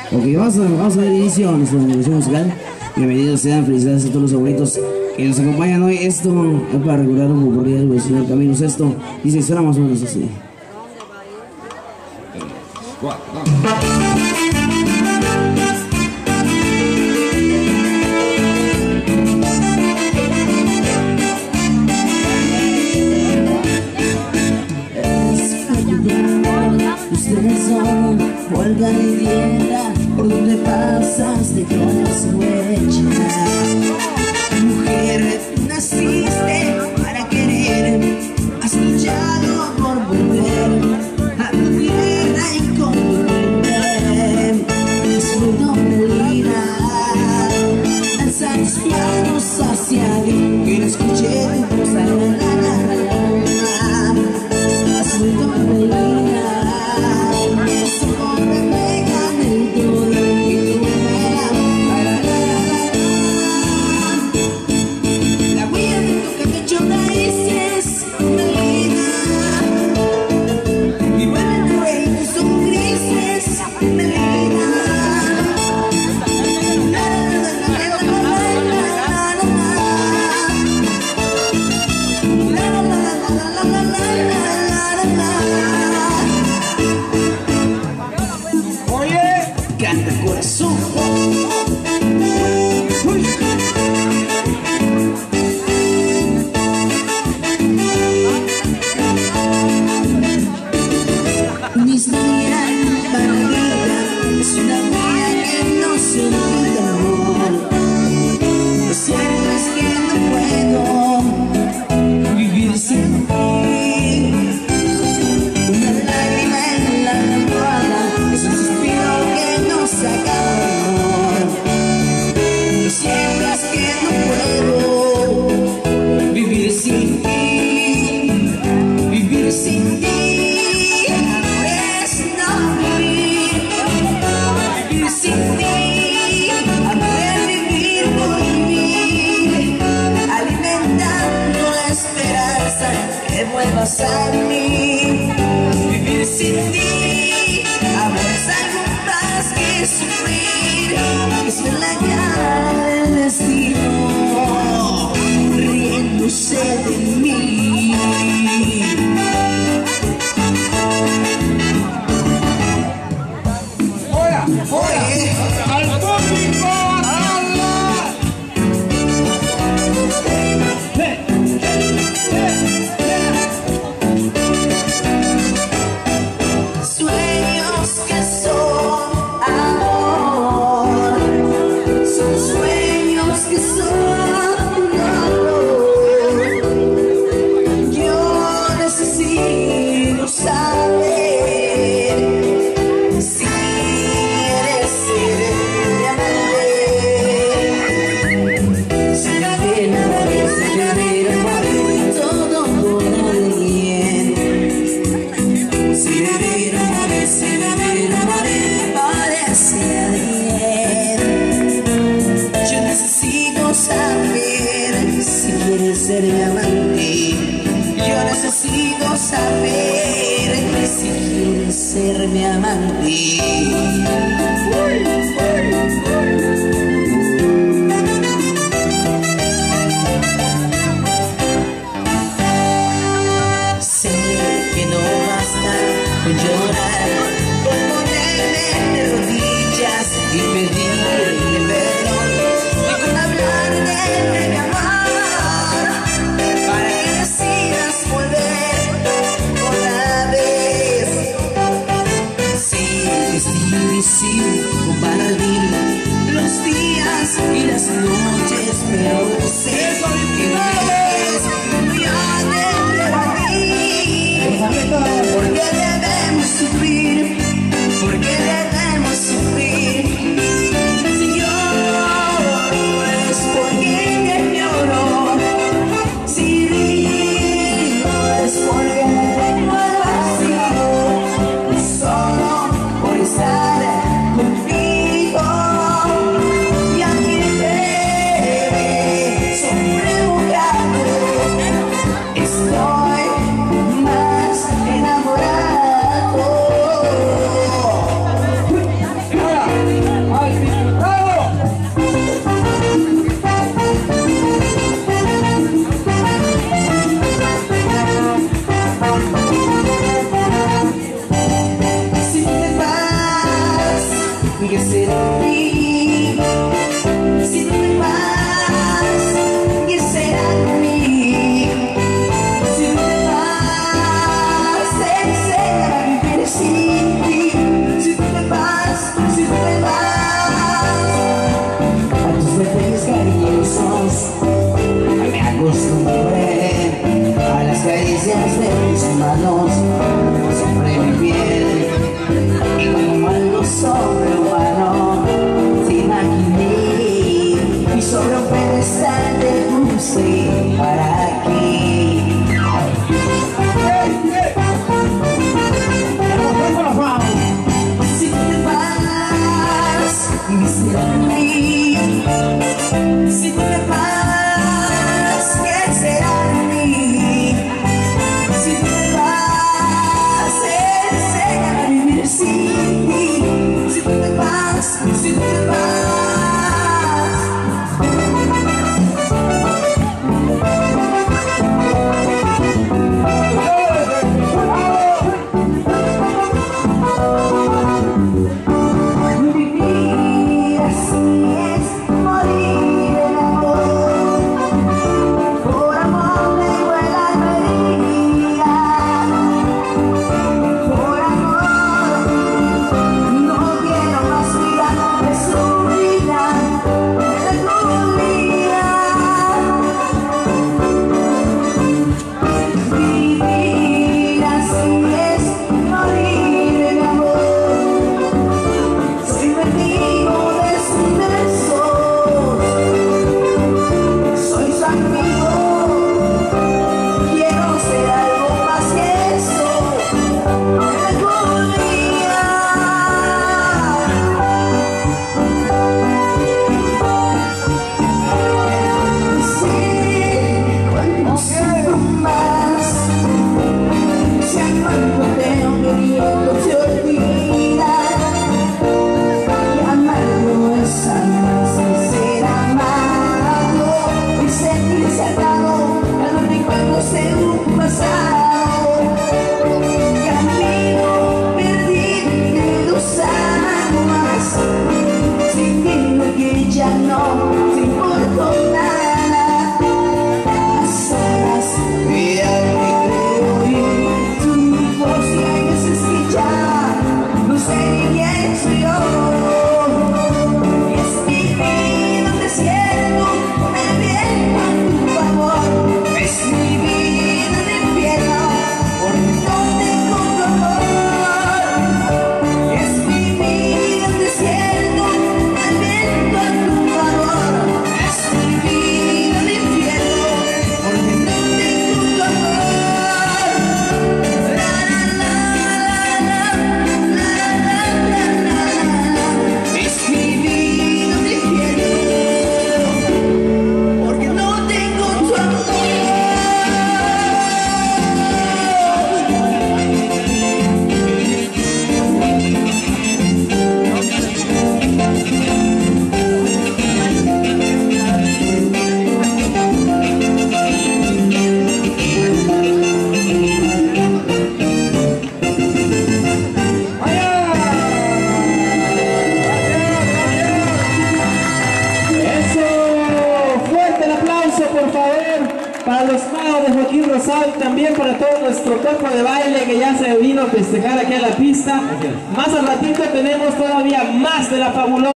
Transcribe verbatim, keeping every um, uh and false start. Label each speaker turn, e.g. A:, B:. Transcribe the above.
A: Ok, vamos a, vamos a dar inicio a nuestra edición musical. Bienvenidos sean, felicidades a todos los abuelitos que nos acompañan hoy. Esto es para recordar un poco del señor Camilo Sesto. Dice, suena más o menos así.
B: Ustedes son Volga y Viera, por donde pasas de todas huellas. Mujer, naciste para querer, has luchado por volver a tu tierra inconmovible. Es muy doble lanza tus manos hacia mí, que no escuché tu voz. La, la, la, la, la. Es muy doble. A mí, vivir sin ti, amor es algo más que sufrir, es la cara del destino riéndose de mí. ¡Fuera! ¡Fuera! ¡Al público! Ser mi amante, yo necesito saber si quieres ser mi amante. Sé que no basta con llorar, con ponerme de rodillas y pedirle perdón, y con hablar de mi amor. Difícil compartir los días y las noches, pero sé que no es ya de ti. Porque debemos sufrir, porque debemos sufrir. Si lloro es porque lloro, si río es porque tengo el vacío, solo por estar contigo. Y aquí te ve sobre un lugar. ¿qué será de mí? Si tú te vas, ¿qué será de mí? Si tú te vas, enséñame a vivir sin ti. Si tú te vas, si tú te vas, a tus detalles cariñosos me acostumbré, a las caricias de mis manos sobre mi piel, y como algo sobrehumano te imaginé, y sobre un pedestal te puse para aquí. Si tú te vas, ¿qué será de mí? Si tú te vas, ¿qué será de mí? Si tú te vas, enséñame a vivir sin ti. Si tú te vas, si tú te vas. Vivir así es morir en amor. Por amor me duela la herida. Por amor no quiero más vida de su vida, de tu vida. Vivir así es morir en amor. Soy enemigo de sus besos, soy su amigo, quiero ser algo más que eso, algún día. Sé cuánto sufro más, si a cuánto tengo queriendo te olvidar. Y amarlo es amar sin ser amado, y sentirse atado a los recuerdos de un pasado. Camino perdido de dos almas, sintiendo que ya no te importo nada. A solas realmente creo en tu voz, y hay veces que ya no sé ni quién soy yo. Es mi vida un desierto, me viento a tu favor. Es mi vida un infierno, porque no tengo tu amor. Es mi vida un desierto, me viento a tu favor. Es mi vida un infierno, porque no tengo tu amor. La la la la la la la la. Es mi vida un infierno, porque no tengo tu amor.
C: Eso, fuerte el aplauso por favor para los magos de Joaquín Rosado y también para todo nuestro cuerpo de baile que ya se vino a festejar aquí a la pista. Más al ratito tenemos todavía más de la fabulosa.